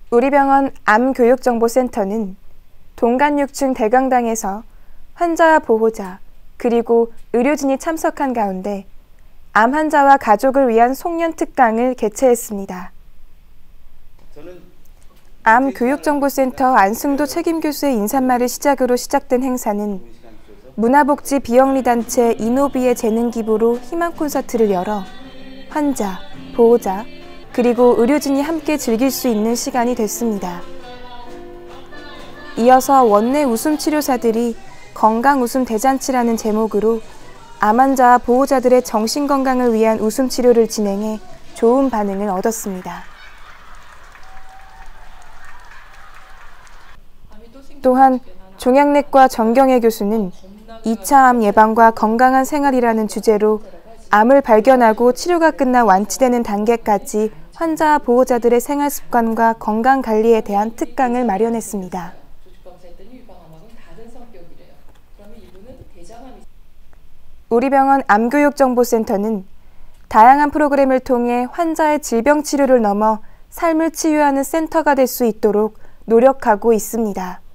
우리병원 암교육정보센터는 동간육층 대강당에서 환자와 보호자 그리고 의료진이 참석한 가운데 암 환자와 가족을 위한 송년 특강을 개최했습니다. 암교육정보센터 안승도 책임교수의 인사말을 시작으로 시작된 행사는 문화복지 비영리단체 이노비의 재능 기부로 희망 콘서트를 열어 환자, 보호자, 그리고 의료진이 함께 즐길 수 있는 시간이 됐습니다. 이어서 원내 웃음치료사들이 건강웃음 대잔치라는 제목으로 암 환자와 보호자들의 정신건강을 위한 웃음치료를 진행해 좋은 반응을 얻었습니다. 또한 종양내과 정경혜 교수는 2차 암 예방과 건강한 생활이라는 주제로 암을 발견하고 치료가 끝나 완치되는 단계까지 환자와 보호자들의 생활습관과 건강관리에 대한 특강을 마련했습니다. 우리병원 암교육정보센터는 다양한 프로그램을 통해 환자의 질병 치료를 넘어 삶을 치유하는 센터가 될 수 있도록 노력하고 있습니다.